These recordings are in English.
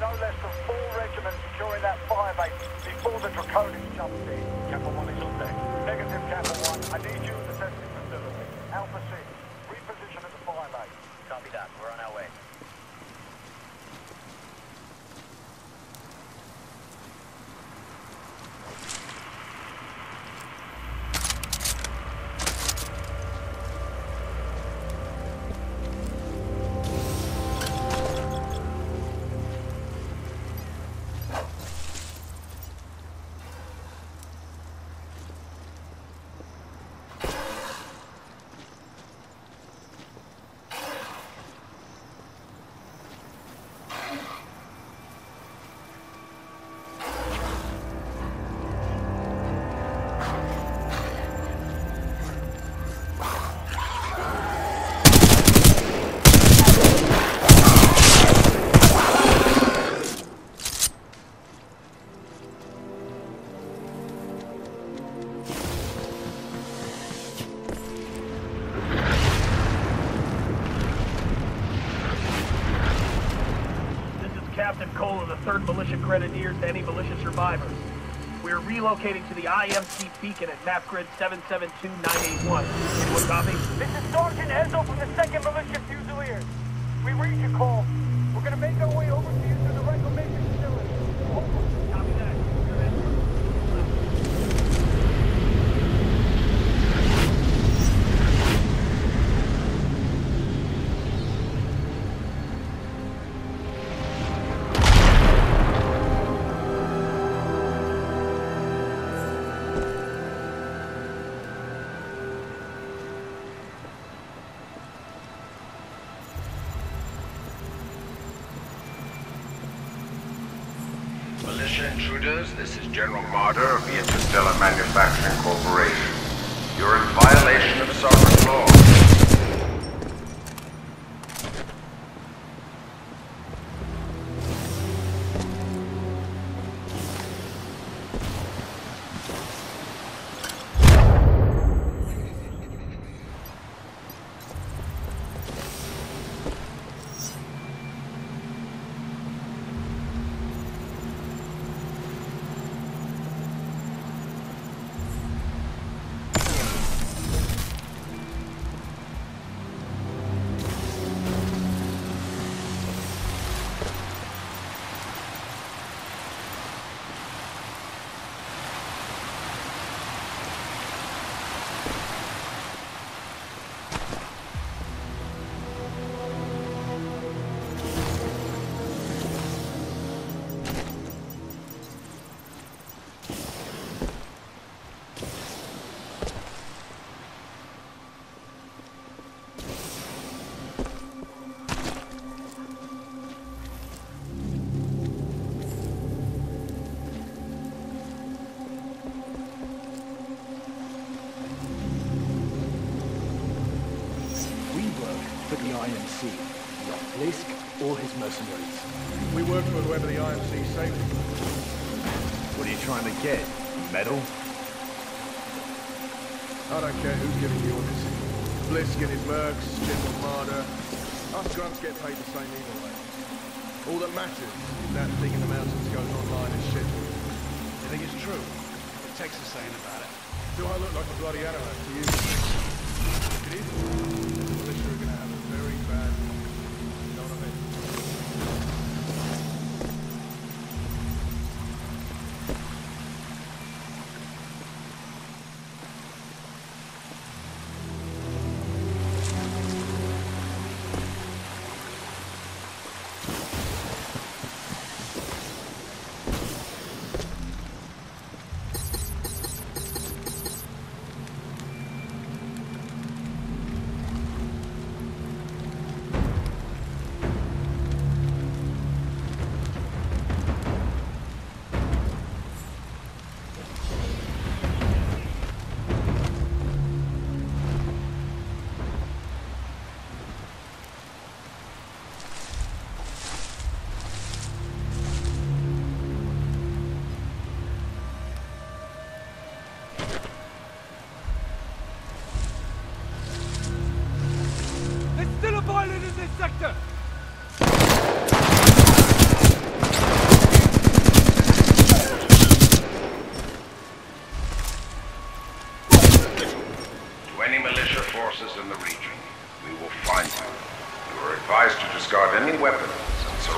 no less than 4 regiments securing that fire base before the Draconics jumped in. Kappa 1 is on deck. Negative, Kappa 1. I need you at the testing facility. Alpha 6, reposition at the fire base. Copy that. We're on our way. Captain Cole of the 3rd Militia Grenadiers to any militia survivors. We are relocating to the IMC beacon at map grid 772981. Anyone copy? This is Sergeant Ezel from the 2nd Militia Fusiliers. We read your call. We're gonna make our way over to you to the reclamation facility. Over. Copy that. Militia intruders, this is General Marder of the Interstellar Manufacturing Corporation. You're in violation of sovereign law. For the IMC, not Blisk or his mercenaries. We work for whoever the IMC safety. What are you trying to get? Medal? I don't care who's giving you orders. Blisk and his mercs, General Marder. Us grunts get paid the same either way. All that matters is that thing in the mountains goes online as scheduled. You think it's true? What Texas is saying about it? Do I look like a bloody animal to you? It is. The militia are going to have a very bad time. You know what I mean?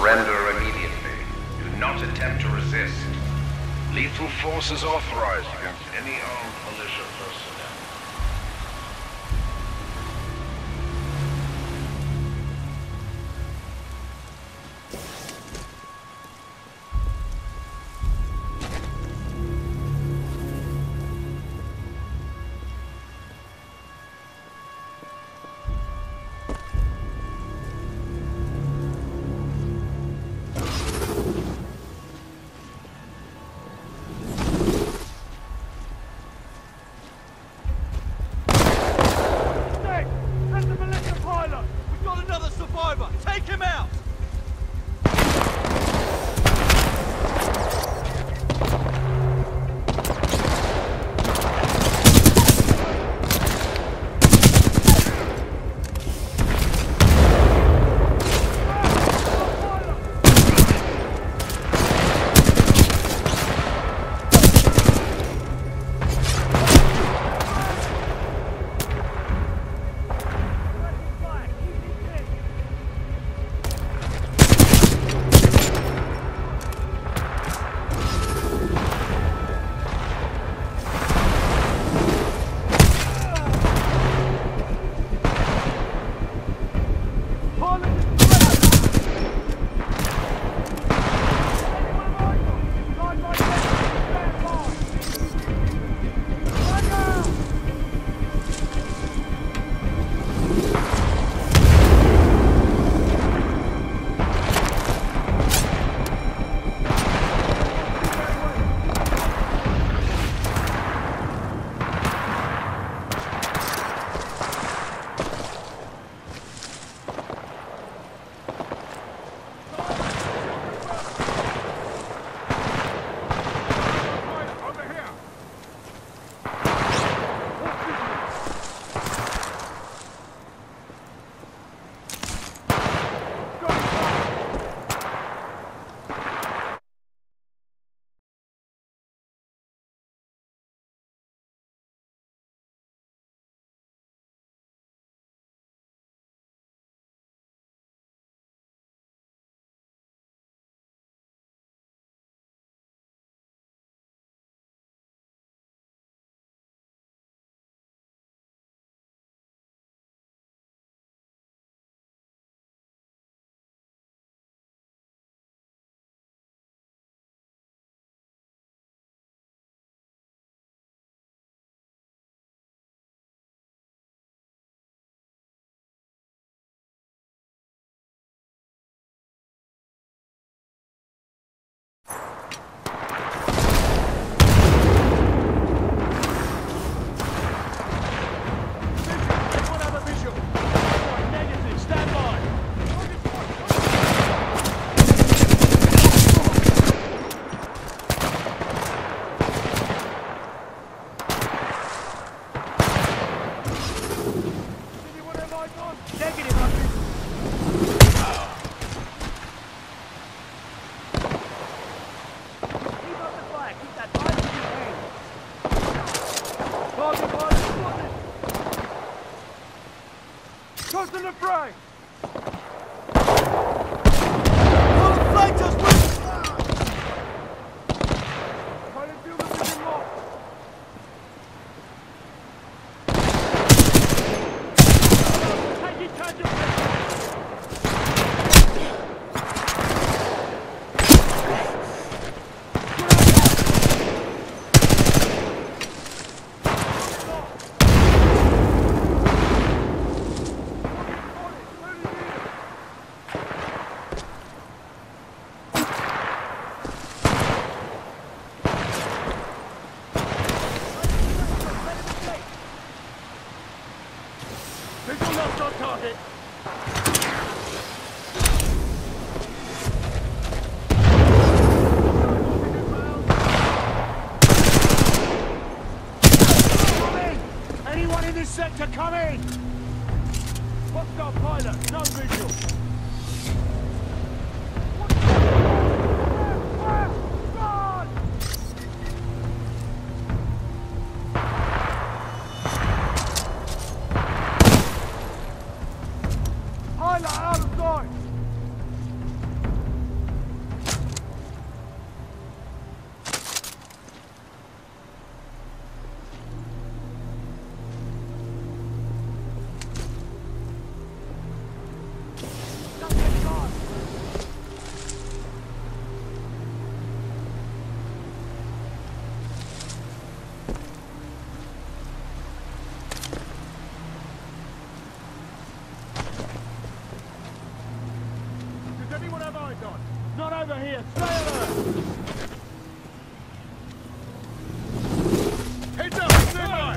Surrender immediately. Do not attempt to resist. Lethal force is authorized against any armed militia personnel. Sector coming! Hostile pilot, no visual. Pilot out of sight! over here! Stay alert! Heads up! Nearby!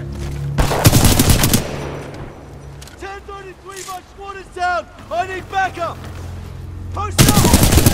1033, my squad is down! I need backup! Post up!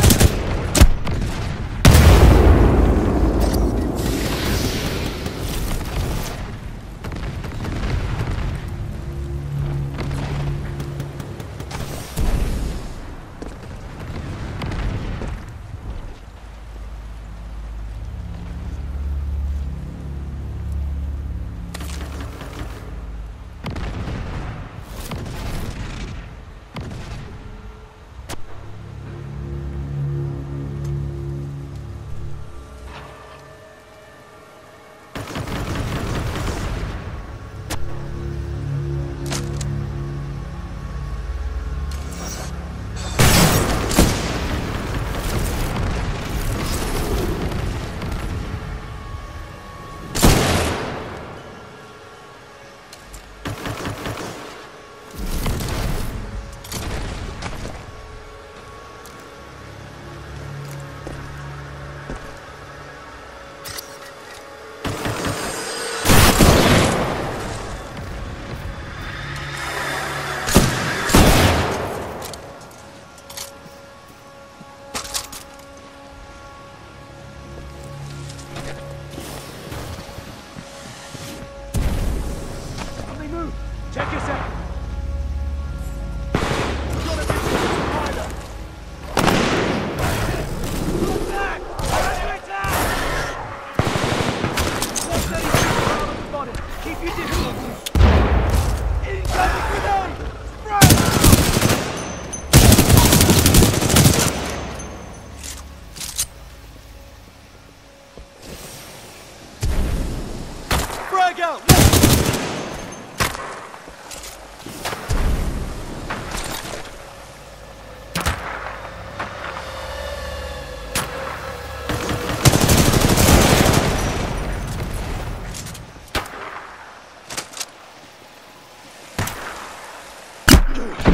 Check this out. Keep your distance! Incoming grenade! Frag out! Ugh.